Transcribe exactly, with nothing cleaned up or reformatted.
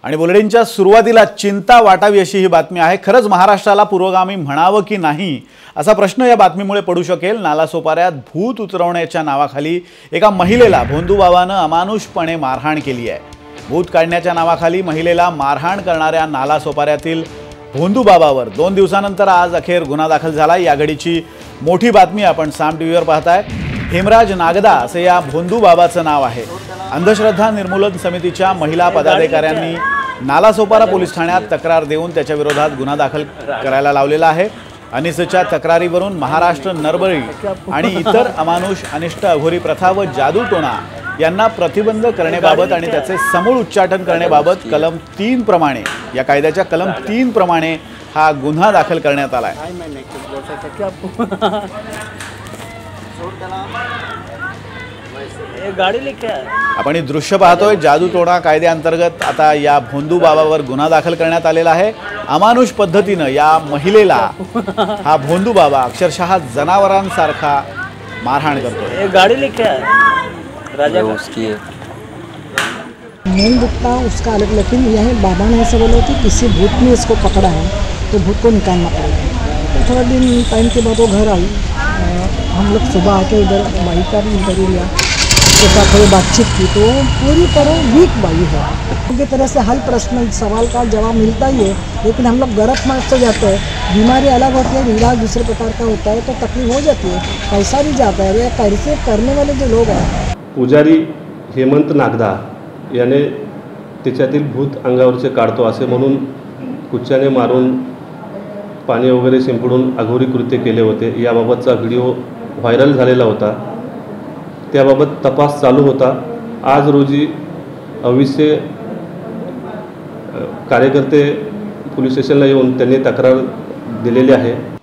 आणि बुलेटिनच्या सुरुवातीला चिंता वाटावी अशी ही बातमी आहे। खरंच महाराष्ट्राला पुरोगामी म्हणावं की नाही असा प्रश्न या बातमीमुळे पडू शकेल। नालासोपाऱ्यात भूत उतरवण्याच्या नावाखाली एका महिलेला भोंदूबाबानं अमानुषपणे मारहाण केली आहे। भूत काढण्याच्या नावाखाली महिलेला मारहाण करणाऱ्या नालासोपाऱ्यातील भोंदूबाबावर दोन दिवसानंतर आज अखेर गुन्हा दाखल झाला। या घडीची मोठी बातमी आपण साम टीव्हीवर पाहताय। हेमराज नागदा असे या भोंदूबाबाचं नाव आहे। अंधश्रद्धा निर्मूलन समितीच्या महिला पदाधिकाऱ्यांनी नालासोपारा पोलीस ठाण्यात तक्रार देऊन त्याच्या विरोधात गुन्हा दाखल करायला लावलेला आहे। अनिसच्या तक्रारीवरून महाराष्ट्र नरबळी आणि इतर अमानुष अनिष्ट अघोरी प्रथा व जादूटोणा यांना प्रतिबंध करण्याबाबत आणि त्याचे समूळ उच्चाटन करण्याबाबत कलम तीन प्रमाणे या कायद्याच्या कलम तीन प्रमाणे हा गुन्हा दाखल करण्यात आला आहे। गाड़ी लेके आपण दृश्य पाहतोय। जादूटोणा कायद्याअंतर्गत आता या भोंदूबाबावर गुन्हा दाखल करण्यात आलेला आहे। अमानुष पद्धतीने या महिलेला हा भोंदूबाबा अक्षरशः जनावरांसारखा मारहाण करतो। ये गाड़ी लेके राजा उसकी मेन दुखता उसका अलग, लेकिन यह बाबा ने ऐसा बोला कि किसी भूत ने इसको पकड़ा है तो भूत को निकालना पड़ेगा। तो थोड़ा दिन टाइम के बाद वो घर आई। हम लोग सुबह आके इधर बाई का भी इंटरव्यू लिया, उसके साथ थोड़ी बातचीत की तो पूरी तरह वीक बाई है। पूरी तरह से हर प्रश्न सवाल का जवाब मिलता ही है, लेकिन हम लोग गलत मार्ग से जाते हैं। बीमारी अलग होती है, इलाज दूसरे प्रकार का होता है तो तकलीफ हो जाती है, पैसा भी जाता है। या कैसे करने वाले जो लोग हैं, पुजारी हेमंत नागदा याने त्याच्यातील भूत अंगावरचे काढतो असे म्हणून कुच्च्याने मारून पाणी वगैरे शिंपडून अघोरी कृत्य केले होते। याबाबतचा व्हिडिओ व्हायरल झालेला होता। त्याबाबत तपास चालू होता। आज रोजी अविसे कार्यकर्ते पोलीस स्टेशनला येऊन त्यांनी तक्रार दिलेली आहे।